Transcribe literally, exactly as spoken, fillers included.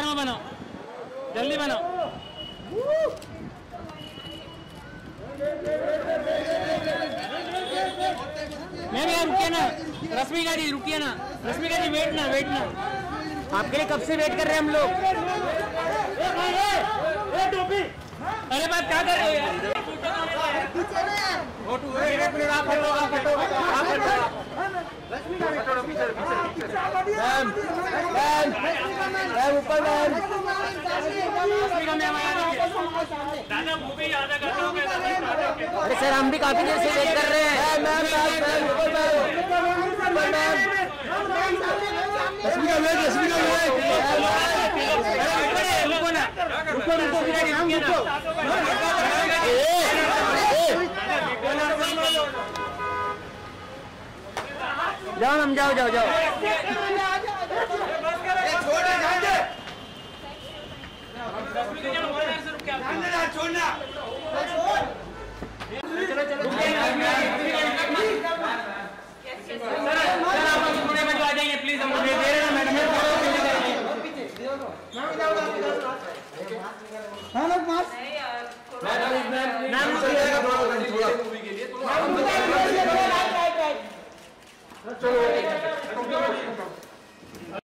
कतार में बनाओ, जल्दी बनाओ। मैम यार रुकिए ना, रश्मिका जी रुकिए ना, रश्मिका जी वेट ना वेट ना, आपके लिए कब से वेट कर रहे हैं हम लोग। अरे बात क्या कर रहे हो यार। ऊपर अरे सर हम भी काफी देर से वेट कर रहे हैं। रश्मिका वेट, रश्मिका वेट, रुको ना, रुको रुको हम रुको। जाओ हम जाओ जाओ जाओ। छोड़ना आ जाइए प्लीज, हम दे रहे हैं मैडम। हाँ लोग मास्क मैम